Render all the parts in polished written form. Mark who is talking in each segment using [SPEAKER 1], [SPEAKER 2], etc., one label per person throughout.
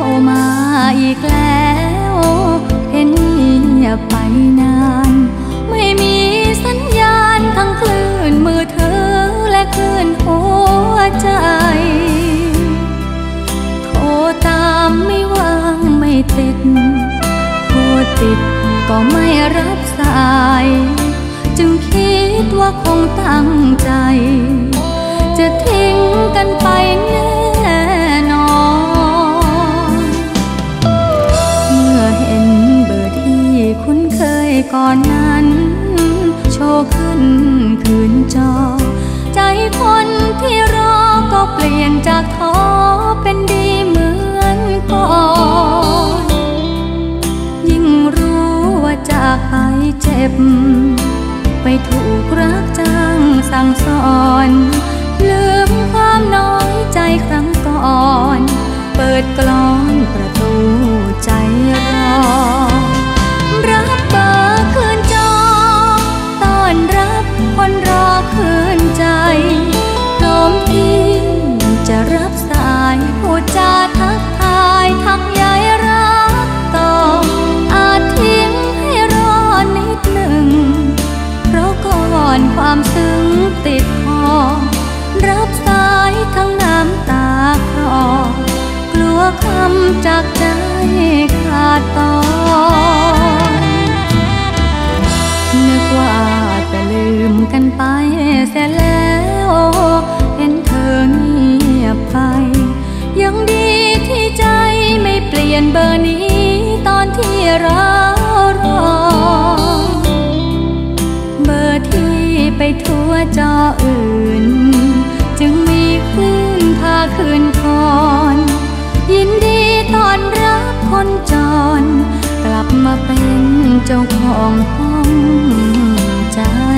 [SPEAKER 1] รมาอีกแล้วเห็นเงียบไปนานไม่มีสัญญาณทั้งคลื่นมือถือและคลื่นหัวใจโทรตามไม่ว่างไม่ติดโทรติดก็ไม่รับสายจึงคิดว่าคงตั้งใจจะทิ้งกันไปแน่นอนเมื่อเห็นเบอร์ที่คุ้นเคยก่อนนั้นโชว์ขึ้นคืนจอใจคนที่รอก็เปลี่ยนจากท้อเป็นดีเหมือนก่อนยิ่งรู้ว่าจากไปเจ็บไปถูกรักจังสั่งสอนลืมความน้อยใจครั้งก่อนเปิดกลอนประตูใจรอรับเบอร์คืนจอต้อนรับคนรอคืนใจพร้อมที่จะรับสายพูดจาทักทายทักใยรักต่ออาจทิ้งให้รอนิดหนึ่งเพราะก่อนความซึ้งติดคอรับสายทั้งน้ำตาคลอกลัวคำจากใจขาดตอนนึกว่าจะลืมกันไปเสียแล้วเห็นเธอเงียบไปยังดีที่ใจไม่เปลี่ยนเบอร์นี้ตอนที่เรารอเบอร์ที่ไปทั่วจออื่นจึงมีคลื่นพาคืนคอนยินดีต้อนรับคนจรกลับมาเป็นเจ้าของห้องใจ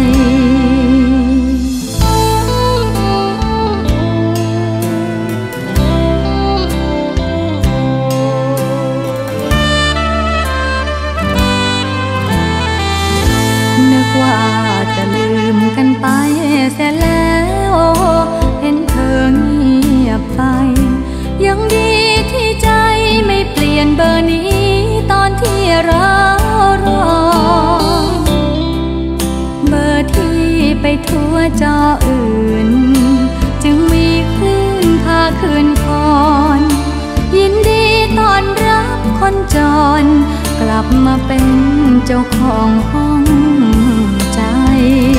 [SPEAKER 1] นึกว่าจะลืมกันไปเสียแล้วเห็นเธอเงียบไปยังดีที่ใจไม่เปลี่ยนเบอร์นี้ตอนที่เรารอเบอร์ที่ไปทั่วจออื่นจึงมีคลื่นพาคืนคอนยินดีต้อนรับคนจรกลับมาเป็นเจ้าของห้องใจ